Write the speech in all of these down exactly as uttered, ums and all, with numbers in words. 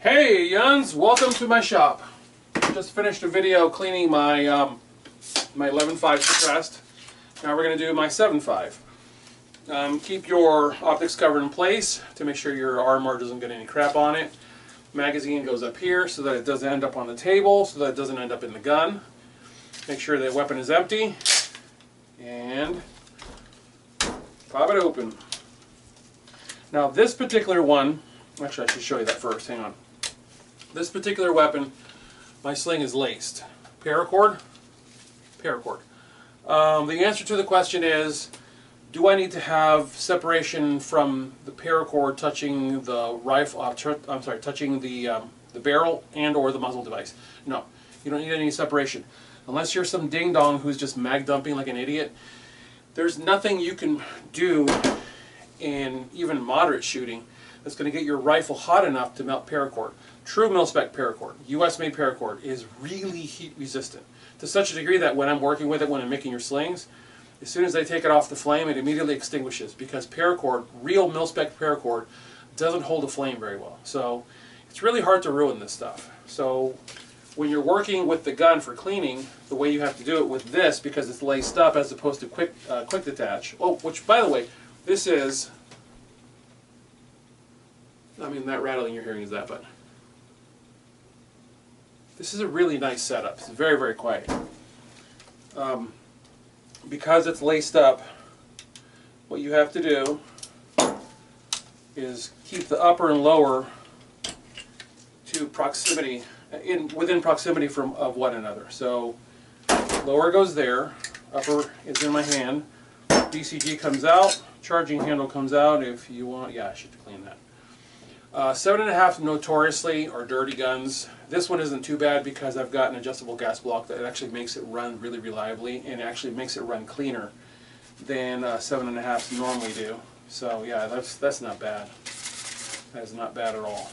Hey Yuns, welcome to my shop. Just finished a video cleaning my um, my eleven five suppressed. Now we're going to do my seven five. Um, keep your optics covered in place to make sure your armor doesn't get any crap on it. Magazine goes up here so that it doesn't end up on the table, so that it doesn't end up in the gun. Make sure the weapon is empty and pop it open. Now this particular one, actually I should show you that first, hang on. This particular weapon, my sling is laced. Paracord? Paracord. Um, the answer to the question is, do I need to have separation from the paracord touching the rifle, uh, I'm sorry, touching the, um, the barrel and or the muzzle device? No, you don't need any separation. Unless you're some ding-dong who's just mag dumping like an idiot, there's nothing you can do in even moderate shooting that's going to get your rifle hot enough to melt paracord. True mil-spec paracord, U S made paracord, is really heat resistant to such a degree that when I'm working with it, when I'm making your slings, as soon as I take it off the flame, it immediately extinguishes, because paracord, real mil-spec paracord, doesn't hold a flame very well. So it's really hard to ruin this stuff. So when you're working with the gun for cleaning, the way you have to do it with this, because it's laced up as opposed to quick uh, quick detach. Oh, which by the way, this is, I mean, that rattling you're hearing is that, but this is a really nice setup. It's very, very quiet. Um, because it's laced up, what you have to do is keep the upper and lower to proximity, in within proximity from of one another. So lower goes there, upper is in my hand, D C G comes out, charging handle comes out if you want. Yeah, I should clean that. Uh, seven and a half notoriously are dirty guns. This one isn't too bad because I've got an adjustable gas block that actually makes it run really reliably and actually makes it run cleaner than uh, seven and a halves normally do. So yeah, that's that's not bad. That is not bad at all.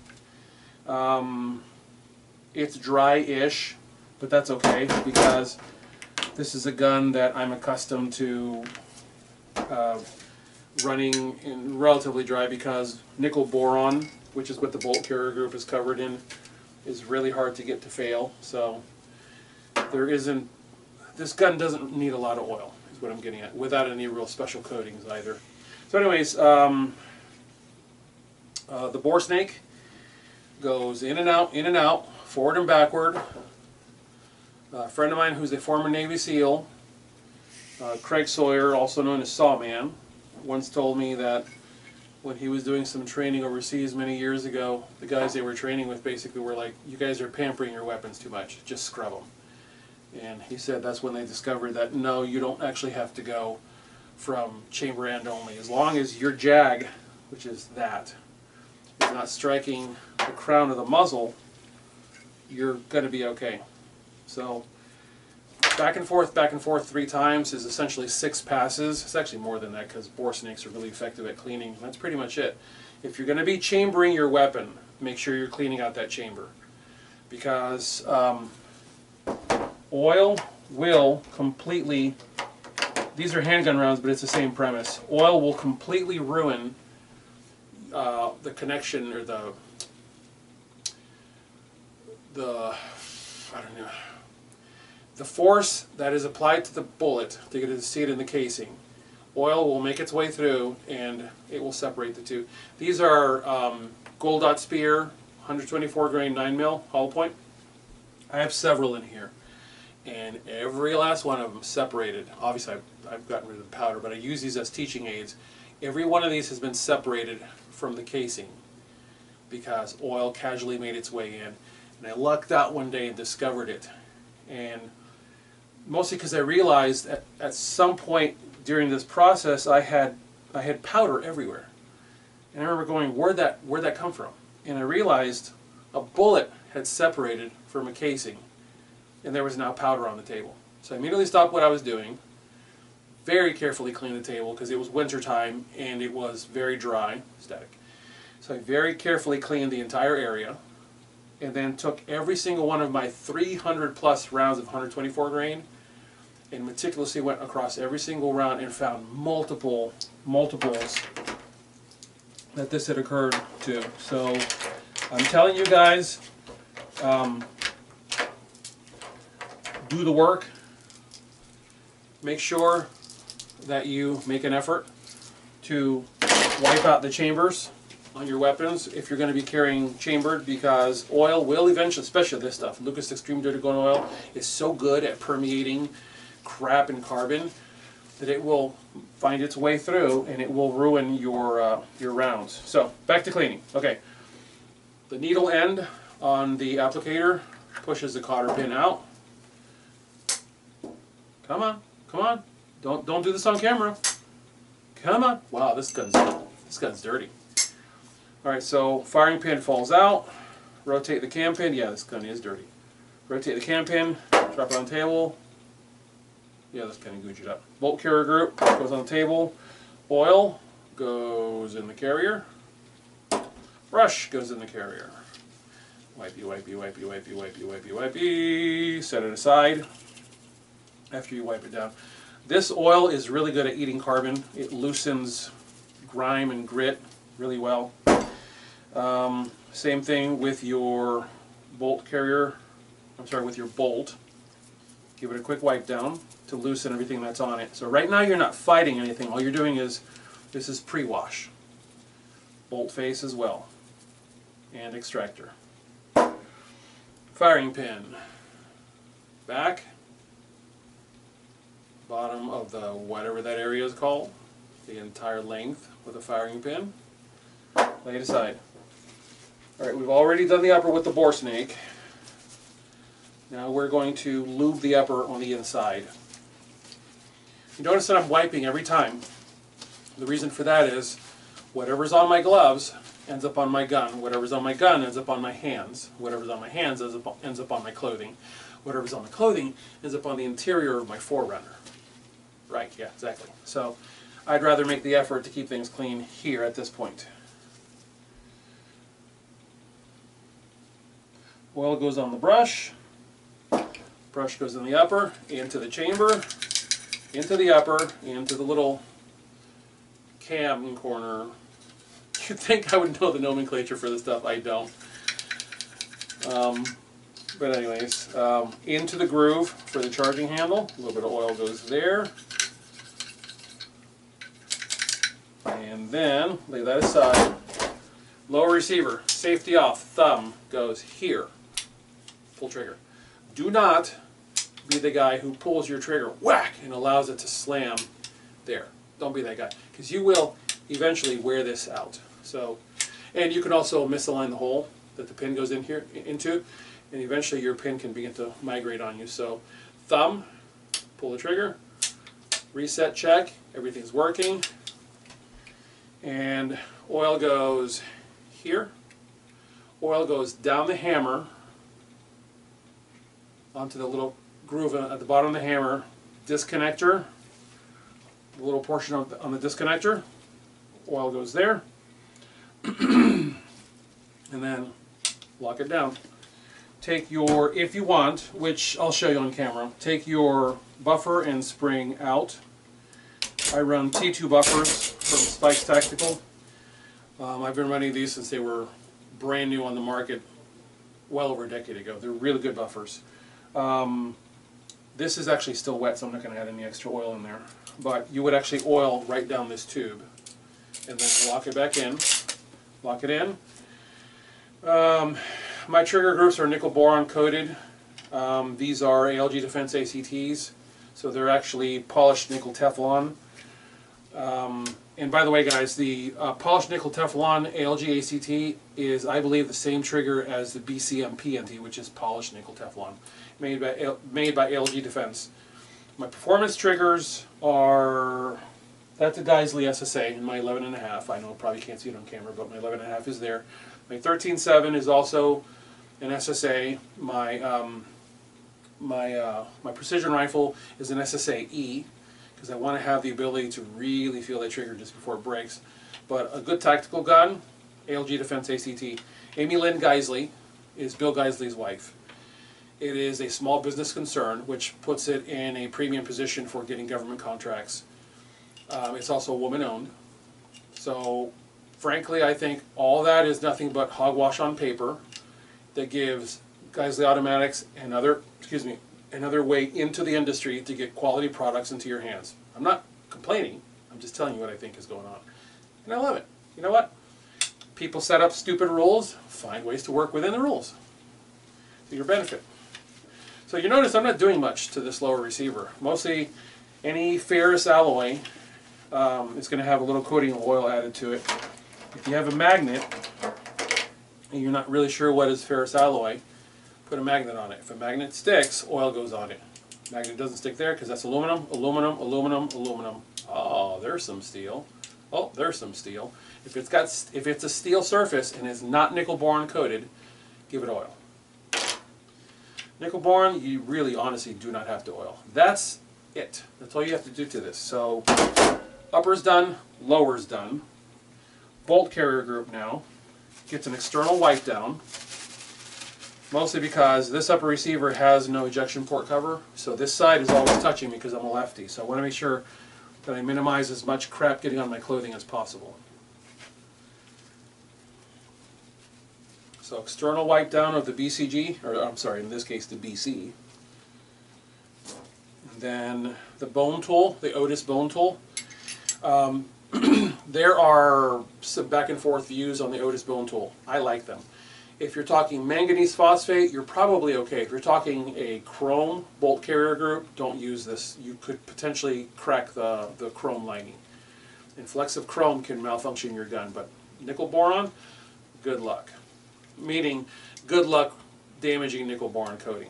Um, it's dry-ish, but that's okay because this is a gun that I'm accustomed to uh, running in relatively dry, because nickel boron, which is what the bolt carrier group is covered in, is really hard to get to fail. So there isn't, this gun doesn't need a lot of oil, is what I'm getting at, without any real special coatings either. So anyways, um, uh, the bore snake goes in and out, in and out, forward and backward. A friend of mine who's a former Navy SEAL, uh, Craig Sawyer, also known as Sawman, once told me that when he was doing some training overseas many years ago, the guys they were training with basically were like, you guys are pampering your weapons too much, just scrub them. And he said that's when they discovered that no, you don't actually have to go from chamber end only. As long as your jag, which is that, is not striking the crown of the muzzle, you're going to be okay. So back and forth, back and forth three times is essentially six passes. It's actually more than that because bore snakes are really effective at cleaning. That's pretty much it. If you're going to be chambering your weapon, make sure you're cleaning out that chamber, because um, oil will completely, these are handgun rounds, but it's the same premise. Oil will completely ruin uh, the connection, or the, the, I don't know, the force that is applied to the bullet to get it to seat in the casing. Oil will make its way through and it will separate the two. These are um, Gold Dot Spear, one twenty-four grain nine mil hollow point. I have several in here, and every last one of them separated. Obviously I've, I've gotten rid of the powder, but I use these as teaching aids. Every one of these has been separated from the casing because oil casually made its way in. And I lucked out one day and discovered it. And mostly because I realized at, at some point during this process I had I had powder everywhere. And I remember going, where'd that, where'd that come from? And I realized a bullet had separated from a casing, and there was now powder on the table. So I immediately stopped what I was doing, very carefully cleaned the table because it was winter time and it was very dry, static. So I very carefully cleaned the entire area, and then took every single one of my three hundred plus rounds of one twenty-four grain and meticulously went across every single round and found multiple multiples that this had occurred to. So I'm telling you guys, um, do the work. Make sure that you make an effort to wipe out the chambers on your weapons if you're going to be carrying chambered, because oil will eventually, especially this stuff, Lucas Extreme Dirty Gun Oil is so good at permeating crap and carbon that it will find its way through and it will ruin your uh, your rounds. So back to cleaning. Okay, the needle end on the applicator pushes the cotter pin out. Come on, come on! Don't don't do this on camera. Come on! Wow, this gun's this gun's dirty. All right, so firing pin falls out. Rotate the cam pin. Yeah, this gun is dirty. Rotate the cam pin. Drop it on the table. Yeah, that's kind of googed up. Bolt carrier group goes on the table. Oil goes in the carrier. Brush goes in the carrier. Wipey, wipey, wipey, wipey, wipey, wipey, wipey. Set it aside after you wipe it down. This oil is really good at eating carbon. It loosens grime and grit really well. Um, same thing with your bolt carrier. I'm sorry, with your bolt. Give it a quick wipe down to loosen everything that's on it. So right now you're not fighting anything. All you're doing is, this is pre-wash. Bolt face as well. And extractor. Firing pin. Back. Bottom of the whatever that area is called. The entire length with a firing pin. Lay it aside. Alright, we've already done the upper with the bore snake. Now we're going to lube the upper on the inside. You notice that I'm wiping every time. The reason for that is whatever's on my gloves ends up on my gun. Whatever's on my gun ends up on my hands. Whatever's on my hands ends up, ends up on my clothing. Whatever's on my clothing ends up on the interior of my Forerunner. Right, yeah, exactly. So I'd rather make the effort to keep things clean here at this point. Oil goes on the brush. Brush goes in the upper, into the chamber, into the upper, into the little cam corner. You'd think I would know the nomenclature for this stuff. I don't. Um, but anyways, um, into the groove for the charging handle. A little bit of oil goes there. And then lay that aside. Lower receiver, safety off, thumb goes here. Pull trigger. Do not be the guy who pulls your trigger, whack, and allows it to slam there. Don't be that guy, because you will eventually wear this out. So, and you can also misalign the hole that the pin goes in here into, and eventually your pin can begin to migrate on you. So, thumb, pull the trigger, reset check, everything's working, and oil goes here. Oil goes down the hammer onto the little groove at the bottom of the hammer, disconnector, the little portion of the, on the disconnector, oil goes there, and then lock it down. Take your, if you want, which I'll show you on camera, take your buffer and spring out. I run T two buffers from Spikes Tactical. Um, I've been running these since they were brand new on the market well over a decade ago. They're really good buffers. Um, this is actually still wet, so I'm not going to add any extra oil in there. But you would actually oil right down this tube and then lock it back in. Lock it in. Um, my trigger groups are nickel boron coated. Um, these are A L G Defense A C Ts, so they're actually polished nickel Teflon. Um, and by the way, guys, the uh, polished nickel Teflon A L G A C T is, I believe, the same trigger as the B C M P N T, which is polished nickel Teflon, made by made by A L G Defense. My performance triggers are, that's a Geisley S S A in my eleven and a half. I know I probably can't see it on camera, but my eleven and a half is there. My thirteen seven is also an S S A. My um, my uh, my precision rifle is an S S A E, because I want to have the ability to really feel that trigger just before it breaks. But a good tactical gun, A L G Defense A C T. Amy Lynn Geisley is Bill Geisley's wife. It is a small business concern, which puts it in a premium position for getting government contracts. Um, it's also woman-owned. So frankly, I think all that is nothing but hogwash on paper that gives Geisley Automatics another, excuse me, another way into the industry to get quality products into your hands. I'm not complaining. I'm just telling you what I think is going on. And I love it. You know what? People set up stupid rules, find ways to work within the rules to your benefit. So you notice I'm not doing much to this lower receiver. Mostly any ferrous alloy um, is going to have a little coating of oil added to it. If you have a magnet and you're not really sure what is ferrous alloy, put a magnet on it. If a magnet sticks, oil goes on it. Magnet doesn't stick there because that's aluminum, aluminum, aluminum, aluminum. Oh, there's some steel. Oh, there's some steel. If it's got, if it's a steel surface and is not nickel boron coated, give it oil. Nickel boron, you really honestly do not have to oil. That's it. That's all you have to do to this. So upper's done, lower's done. Bolt carrier group now gets an external wipe down. Mostly because this upper receiver has no ejection port cover, so this side is always touching me because I'm a lefty. So I want to make sure that I minimize as much crap getting on my clothing as possible. So external wipe down of the B C G, or I'm sorry, in this case the B C. And then the bone tool, the Otis bone tool. Um, there are some back and forth views on the Otis bone tool. I like them. If you're talking manganese phosphate, you're probably okay. If you're talking a chrome bolt carrier group, don't use this. You could potentially crack the, the chrome lining. And flexive chrome can malfunction your gun, but nickel boron, good luck. Meaning, good luck damaging nickel boron coating.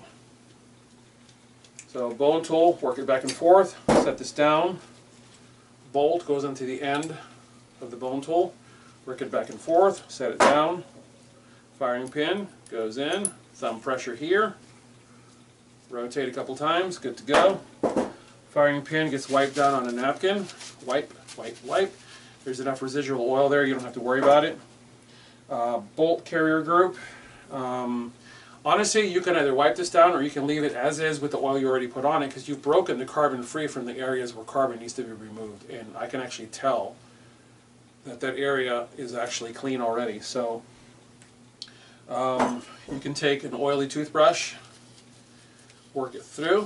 So bone tool, work it back and forth, set this down. Bolt goes into the end of the bone tool, work it back and forth, set it down. Firing pin goes in, thumb pressure here, rotate a couple times, good to go. Firing pin gets wiped down on a napkin, wipe, wipe, wipe. There's enough residual oil there, you don't have to worry about it. Uh, bolt carrier group. Um, honestly, you can either wipe this down or you can leave it as is with the oil you already put on it because you've broken the carbon free from the areas where carbon needs to be removed. And I can actually tell that that area is actually clean already. So um, you can take an oily toothbrush, work it through.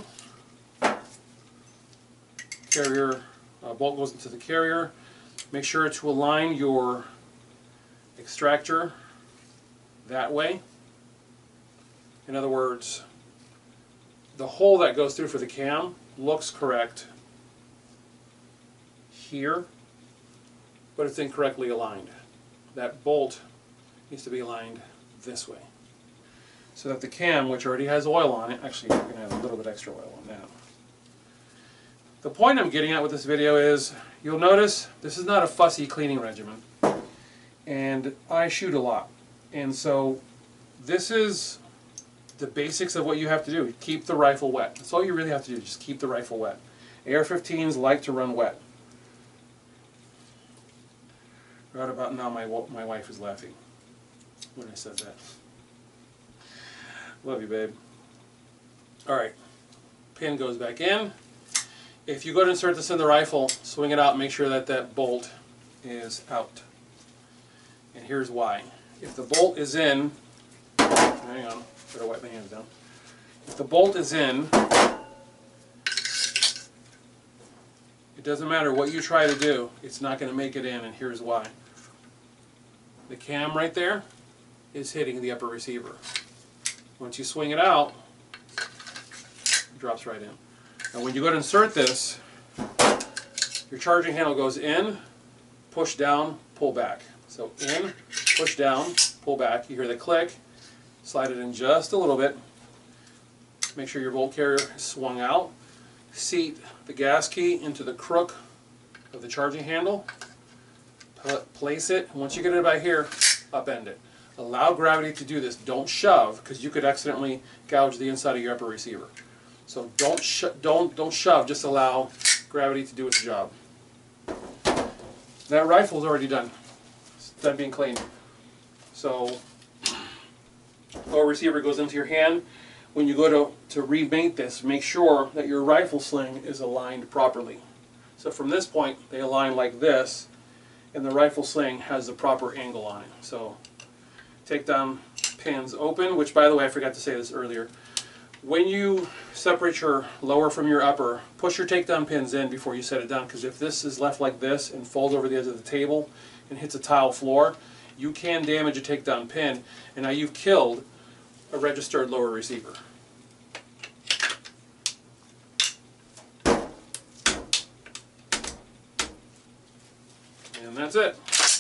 Carrier uh, bolt goes into the carrier. Make sure to align your extractor that way. In other words, the hole that goes through for the cam looks correct here, but it's incorrectly aligned. That bolt needs to be aligned this way, so that the cam, which already has oil on it, actually we're going to have a little bit extra oil on that. The point I'm getting at with this video is, you'll notice this is not a fussy cleaning regimen. And I shoot a lot. And so this is the basics of what you have to do. Keep the rifle wet. That's all you really have to do, just keep the rifle wet. A R fifteens like to run wet. Right about now my, my wife is laughing when I said that. Love you, babe. Alright, pin goes back in. If you go to insert this in the rifle, swing it out and make sure that that bolt is out. And here's why. If the bolt is in, hang on, better wipe my hands down. If the bolt is in, it doesn't matter what you try to do, it's not going to make it in, and here's why. The cam right there is hitting the upper receiver. Once you swing it out, it drops right in. And when you go to insert this, your charging handle goes in, push down, pull back. So in, push down, pull back. You hear the click, slide it in just a little bit. Make sure your bolt carrier is swung out. Seat the gas key into the crook of the charging handle. Place it. Once you get it about here, upend it. Allow gravity to do this. Don't shove, because you could accidentally gouge the inside of your upper receiver. So don't sh don't don't shove. Just allow gravity to do its job. That rifle's already done. It's done being cleaned. So lower receiver goes into your hand. When you go to to remate this, make sure that your rifle sling is aligned properly. So from this point, they align like this, and the rifle sling has the proper angle on it. So takedown pins open, which by the way I forgot to say this earlier. When you separate your lower from your upper, push your takedown pins in before you set it down, because if this is left like this and folds over the edge of the table and hits a tile floor, you can damage a takedown pin, and now you've killed a registered lower receiver. And that's it.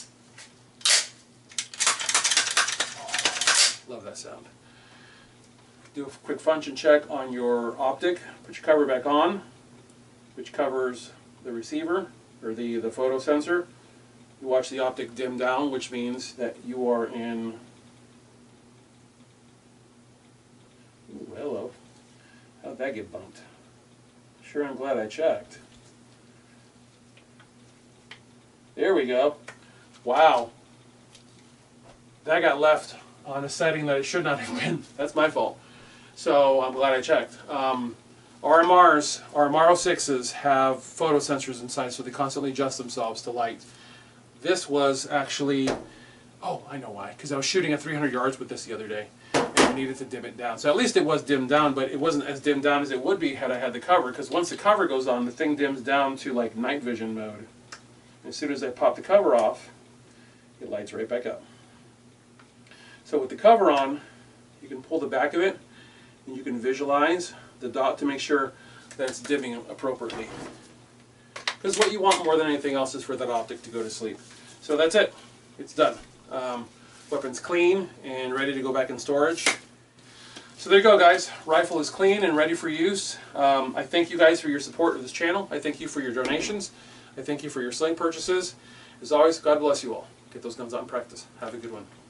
Love that sound. Do a quick function check on your optic. Put your cover back on, which covers the receiver, or the, the photo sensor. You watch the optic dim down, which means that you are in... Ooh, hello. How'd that get bumped? Sure, I'm glad I checked. There we go. Wow. That got left on a setting that it should not have been. That's my fault. So I'm glad I checked. Um, R M Rs, R M R oh sixes have photo sensors inside, so they constantly adjust themselves to light. This was actually, oh, I know why, because I was shooting at three hundred yards with this the other day, and I needed to dim it down. So at least it was dimmed down, but it wasn't as dimmed down as it would be had I had the cover, because once the cover goes on, the thing dims down to like night vision mode. And as soon as I pop the cover off, it lights right back up. So with the cover on, you can pull the back of it, and you can visualize the dot to make sure that it's dimming appropriately. Because what you want more than anything else is for that optic to go to sleep. So that's it. It's done. Um, weapon's clean and ready to go back in storage. So there you go, guys. Rifle is clean and ready for use. Um, I thank you guys for your support of this channel. I thank you for your donations. I thank you for your sling purchases. As always, God bless you all. Get those guns out in practice. Have a good one.